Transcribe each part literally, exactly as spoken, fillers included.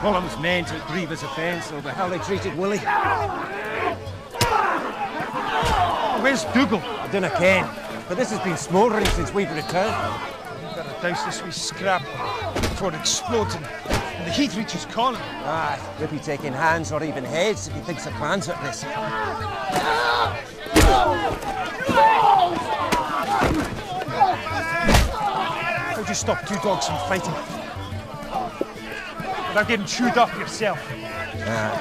Fulham's men took grievous offence over how they treated Willie. Oh, where's Dougal? I dinna ken, but this has been smouldering since we've returned. We've got to douse this wee scrap before it explodes and, and the heat reaches Colin. Aye, maybe taking hands or even heads if he thinks the plan's at risk. How'd you stop two dogs from fighting? Without getting chewed up yourself. Aye.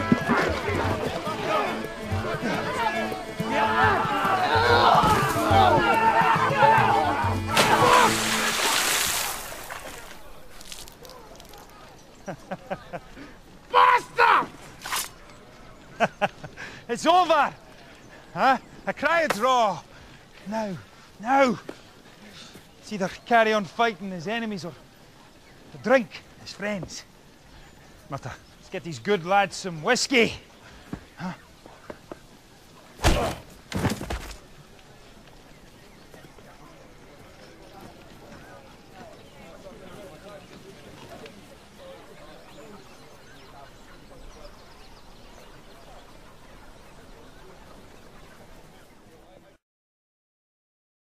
Bastard! It's over! Huh? I cry a draw. Now, now. It's either carry on fighting as enemies or to drink as friends. Martha, let's get these good lads some whiskey. Huh?